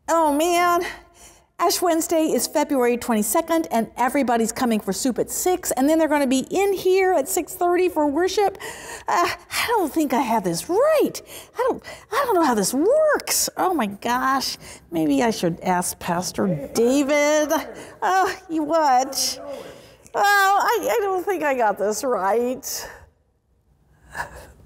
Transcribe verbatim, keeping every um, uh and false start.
Oh man, Ash Wednesday is February twenty-second, and everybody's coming for soup at six, and then they're going to be in here at six thirty for worship. Uh, I don't think I have this right. I don't, I don't know how this works. Oh my gosh, maybe I should ask Pastor David. Oh, you what? Oh, I, I don't think I got this right.